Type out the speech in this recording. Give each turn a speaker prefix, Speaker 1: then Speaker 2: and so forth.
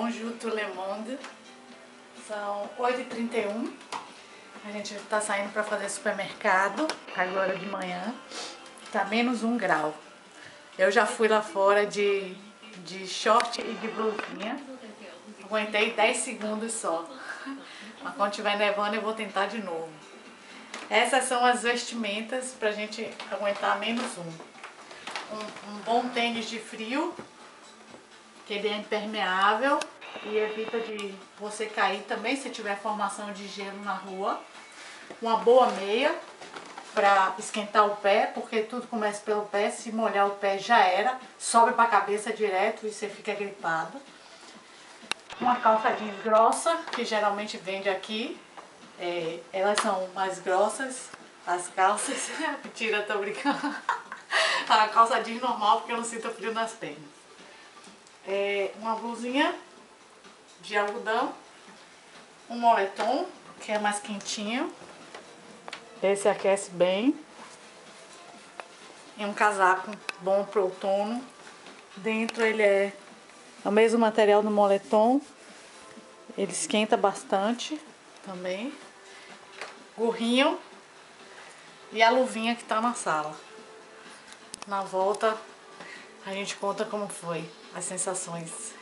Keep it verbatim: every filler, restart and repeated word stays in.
Speaker 1: Bonjour tout le monde. São oito e trinta e um. A gente tá saindo para fazer supermercado agora de manhã. Tá menos um grau. Eu já fui lá fora de, de short e de blusinha. Aguentei dez segundos só. Mas quando tiver nevando eu vou tentar de novo. Essas são as vestimentas pra gente aguentar menos um. Um, um bom tênis de frio, que ele é impermeável e evita de você cair também se tiver formação de gelo na rua. Uma boa meia para esquentar o pé, porque tudo começa pelo pé. Se molhar o pé já era, sobe para a cabeça direto e você fica gripado. Uma calça jeans grossa, que geralmente vende aqui. É, elas são mais grossas, as calças. Mentira, tô brincando. A calça jeans normal, porque eu não sinto frio nas pernas. É, uma blusinha de algodão. Um moletom, que é mais quentinho. Esse aquece bem. E um casaco bom pro outono. Dentro ele é o mesmo material do moletom. Ele esquenta bastante também. Gorrinho. E a luvinha que tá na sala. Na volta a gente conta como foi as sensações.